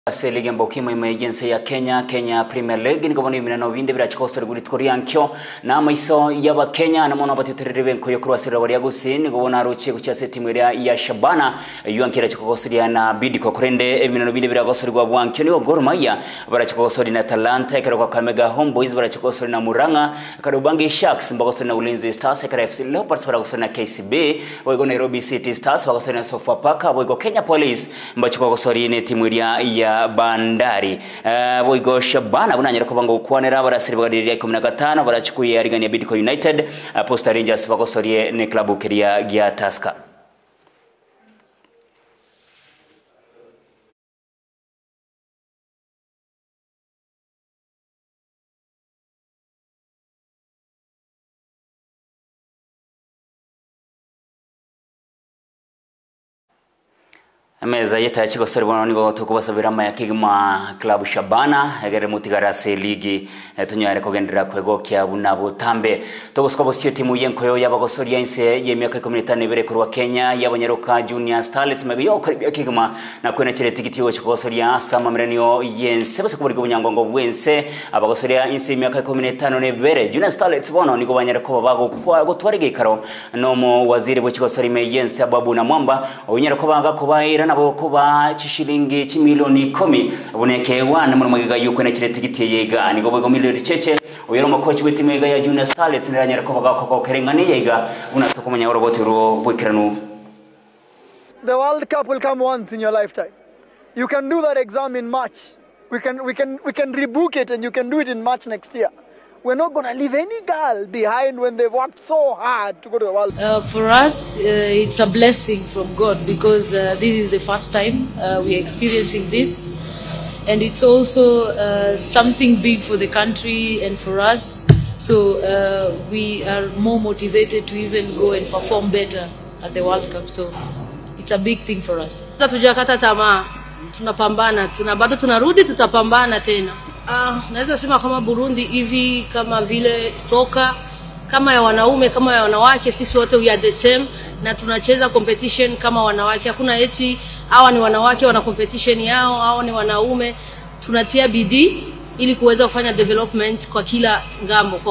Ligi mbokima emergency ya Kenya Premier League ni goboni minano binde birachikoso guri tkoriankyo na maiso yaba Kenya na mona batuterere benko yokuru asira bari yagusi ni gobona ruche kuchase timu ya Shabana yuankira chikoso na bidi kokorende minano binde biragoso gwa bwankyo ni Gor Mahia barachikoso na Talanta ikara kwa Kamega Homeboys barachikoso na Muranga Karubangi Sharks mbagoso na Ulinzi Stars FKF Leopards baragoso na KCB boigo Nairobi City Stars bagoso na Sofapaka boigo Kenya Police mbachikoso ni timu ya Bandari boigo Shabana bunanyira kubango kwanera barasiri bagadiriya 15 barachukuye ariganya Bidco United Posta Rangers bagosorie ne klabu keria gya Tusker. Meza yeta chiko seribona nigo tukubasabira ma yakigma club Shabana egere mutigarase ligi tunyare kogendera kwegokya bunabo tambe togoskobo sio timu yenkoyo yabagosoria inse yemyaka 15 bere kurwa Kenya yabanyaruka Junior Starlets megoyo yakigma na kwena chire tikiti wo chikosoria sama mrenio yense bose kuburigo bunyangongo bwense abagosoria inse yemyaka 15 ne bere Junior Starlets bono nigo banyarako bago kwa gotwarige ikaro nomo waziri bwo chikosori me yense ababu na mwamba onyarako baga kubaira nabo kuba chishilingi chimilioni 10 aboneke wana muri magiga yuko na kireti gitiye yega ni gobo miliyoni cheche uyero makochi wetimu yega ya Junior Starlets niranyara ko baga ko kerengane yega unatokomanya urobotero bwikiranu. The World Cup will come once in your lifetime. You can do that exam in March. We can rebook it and you can do it in March next year. We're not going to leave any girl behind when they've worked so hard to go to the World Cup. For us, it's a blessing from God because this is the first time we're experiencing this. And it's also something big for the country and for us. So we are more motivated to even go and perform better at the World Cup. So it's a big thing for us. Tujakata tamaa, tunapambana, bado tunarudi tutapambana tena. Naweza sema kama Burundi hivi kama vile soka kama ya wanaume kama ya wanawake sisi wote we are the same na tunacheza competition kama wanawake, hakuna eti hawa ni wanawake wana competition yao hao ni wanaume, tunatia bidii ili kuweza kufanya development kwa kila ngambo.